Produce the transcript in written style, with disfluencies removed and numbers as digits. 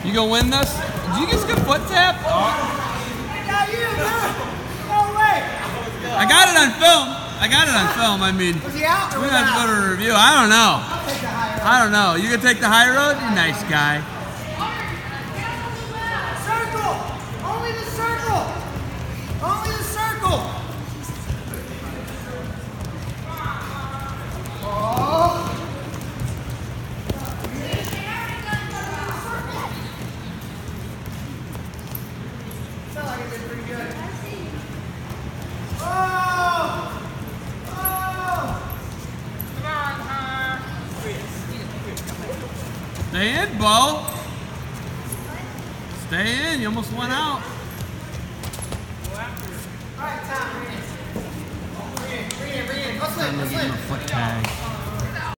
You gonna win this? Did you just get foot tapped? Oh. I got you, man. No way. I got it on film. I got it on film. I mean, Was he out or we're was gonna have to go to a review. I don't know. I'll take the high road. I don't know. You gonna take the high road? You nice guy. Circle. Only the circle. Only the circle. Oh. Felt like it did pretty good. Oh! Oh! Stay in, Bo. Stay in. You almost went out. Alright, Tom, bring it. Bring it. Let's I'm gonna give him a foot tag.